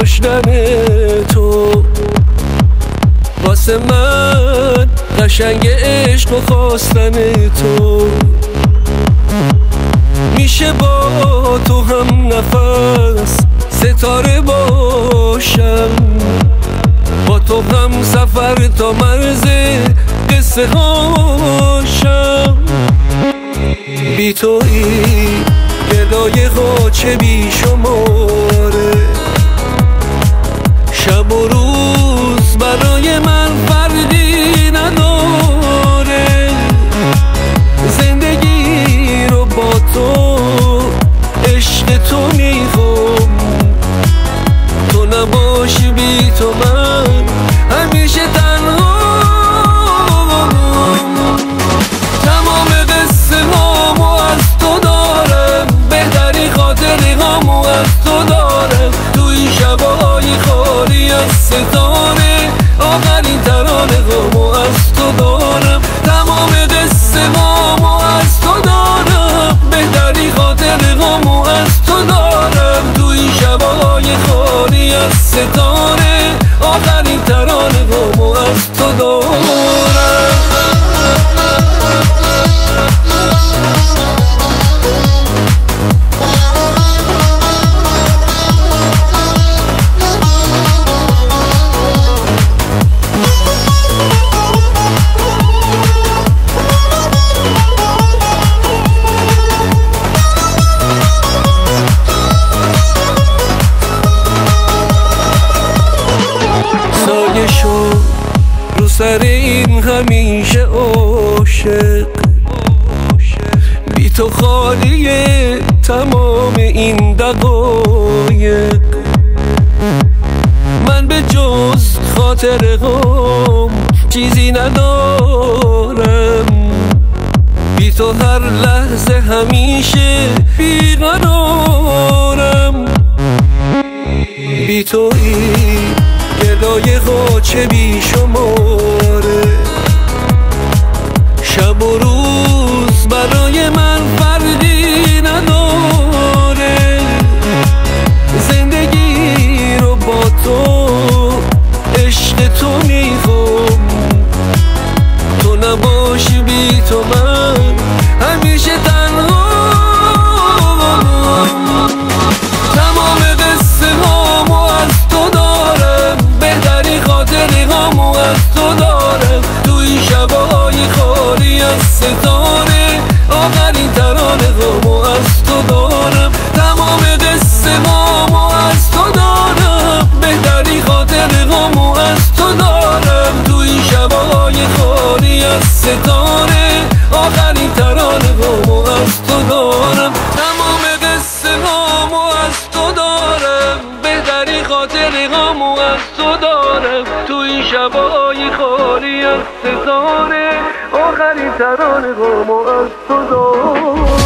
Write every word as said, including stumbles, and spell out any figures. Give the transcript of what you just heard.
داشتن تو واسه من قشنگ عشق و خواستن تو. میشه با تو هم نفس ستاره باشم، با تو هم سفر تا مرز قصه هاشم. بی تویی گدای غاچه بی شماره، شب و روز برای من فرقی نداره. زندگی رو با تو عشق تو میخوام، تو نباشی بی تو من همیشه تنها. تمام قصه هامو از تو دارم، بهترین خاطره هامو از تو دارم. توی شبای خالی از ستاره، آخرین ترانه هامو از تو دارم. تمام قصه هامو از تو دارم، بهترین خاطره هامو از تو دارم. توی شبای خالی از ستاره، آخرین ترانه هامو از تو دارم. سایه شو رو سر این همیشه عاشق، بی تو خالیه تمام این دقایق. من به جز خاطره هم چیزی ندارم، بی تو هر لحظه همیشه بیقرارم. بی تویی گدای غاچه بی شماره، شب و روز برای من فرقی نداره. زندگی رو با تو عشق تو میخوام، تو نباشی بی تو من همیشه تنها. تمام قصه هامو از تو دارم، بهترین خاطره هامو از تو دارم. توی شبای خالی از ستاره، آخرین ترانه هامو از تو دارم. تمام قصه هامو از تو دارم، بهترین خاطره هامو از تو دارم. توی شبای خالی از ستاره، آخرین ترانه هامو از تو دارم. تمام قصه هامو از تو دارم، بهترین خاطره هامو از تو دارم. توی شبای خالی از ستاره، آخرین ترانه هامو از تو دارم.